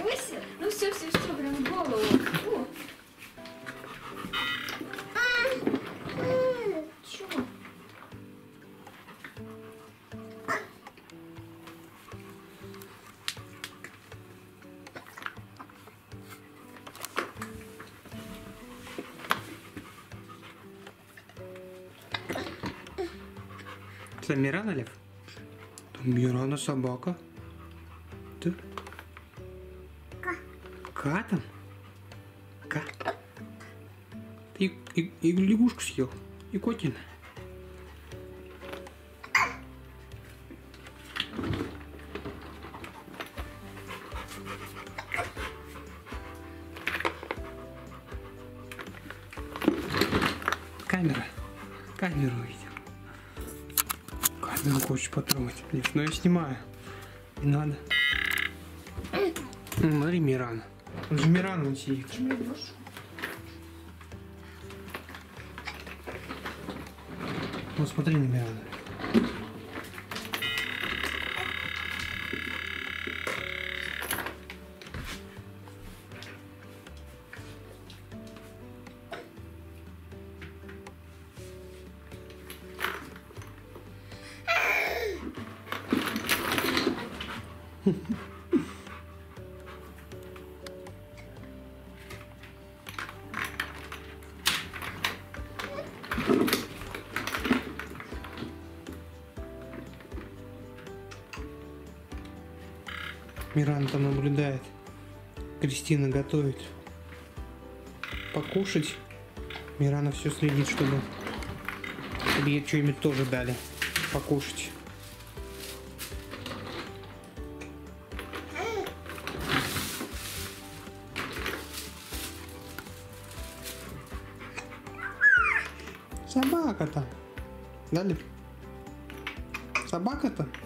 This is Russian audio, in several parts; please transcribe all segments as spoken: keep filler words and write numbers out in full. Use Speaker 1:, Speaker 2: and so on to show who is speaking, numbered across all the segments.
Speaker 1: Бойся. Ну все, все, все, прям в голову. О. Чего?
Speaker 2: Это Мирана, Лев? Мирана собака. Ты?
Speaker 3: Ка.
Speaker 2: Ка там? Ка. Ты и, и, и лягушку съел, и котина. Камера. Камеру увидел. Камеру хочешь потрогать. Лев, но я снимаю. Не надо. Ну, смотри, Мирана. Он же Мирана он сидит. Вот смотри на Мирана. Мирана там наблюдает. Кристина готовит покушать. Мирана все следит, чтобы, чтобы ей что-нибудь тоже дали покушать. Собака там. Дали? Собака там.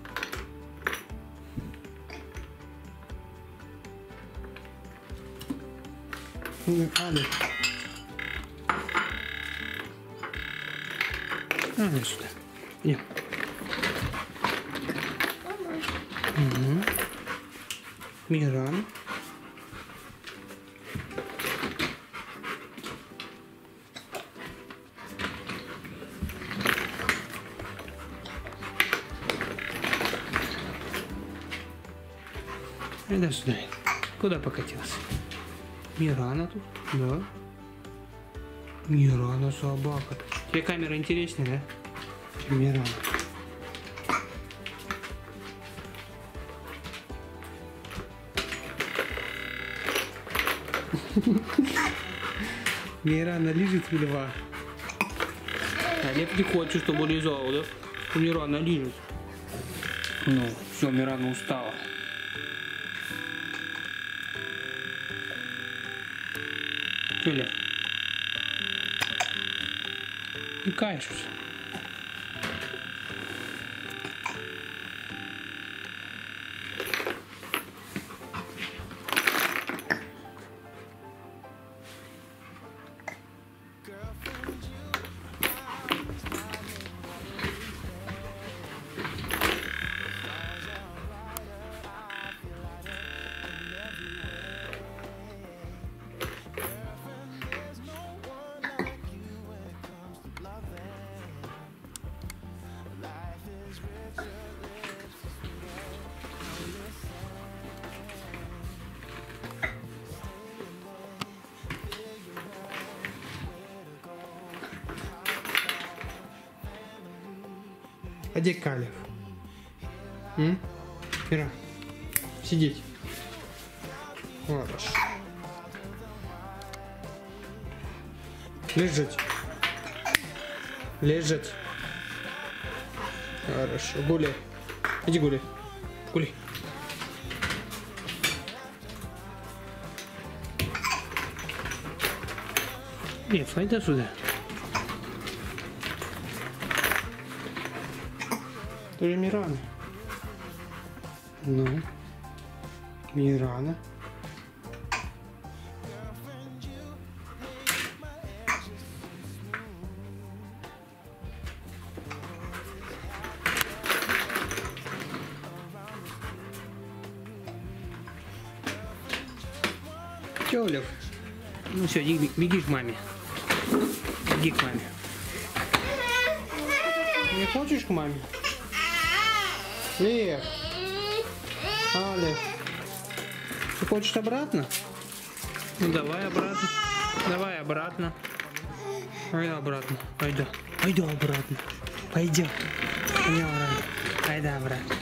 Speaker 2: Али. Али сюда. Идем. Угу. Миран. Иди сюда. Куда покатился? Мирана тут, да? Мирана собака. Тебе камера интереснее, да? Чем Мирана. Мирана лежит в льва. А Лев не хочет, чтобы лежал, да? Мирана лежит. Ну, все, Мирана устала. Че, Лев? Не каешься. А где Калев? М? Мира, сидеть. Хорошо. Лежать. Лежать. Хорошо. Гуляй. Иди гуляй. Гуляй. Нет, иди сюда. Ты же Мирана. Ну, Мирана. Чё, Лев? Ну все, беги, беги к маме. Беги к маме. Не хочешь к маме? Лев. А, Лев. Ты хочешь обратно? Ну давай обратно. Давай обратно. Пойдем обратно. Пойдем. Пойдем обратно. Пойдем. Пойдем обратно. Пойдем обратно.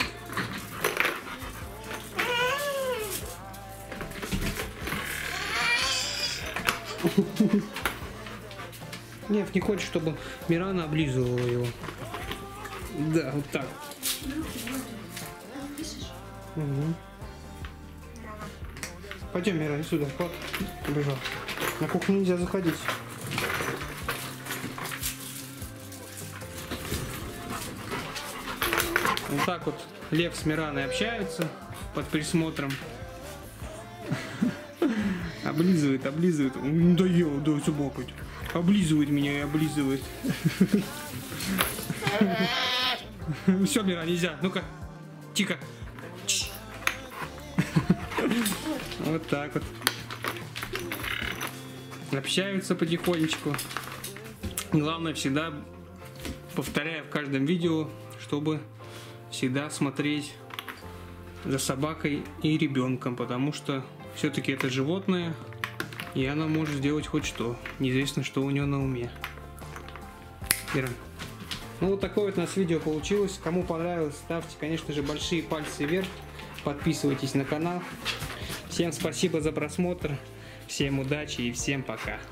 Speaker 2: Лев не хочет, чтобы Мирана облизывала его. Да, вот так. Угу. Пойдем, Мира, иди сюда. Вот, побежал. На кухню нельзя заходить. Вот так вот Лев с Мираной общаются под присмотром. Облизывает, облизывает. Надоело, да, собакать. Облизывает меня и облизывает. Все, Мира, нельзя. Ну-ка, тихо. Вот так вот. Общаются потихонечку. Главное, всегда повторяю в каждом видео, чтобы всегда смотреть за собакой и ребенком, потому что все-таки это животное, и оно может сделать хоть что. Неизвестно, что у него на уме. Мира. Ну вот такое вот у нас видео получилось. Кому понравилось, ставьте, конечно же, большие пальцы вверх. Подписывайтесь на канал. Всем спасибо за просмотр. Всем удачи и всем пока.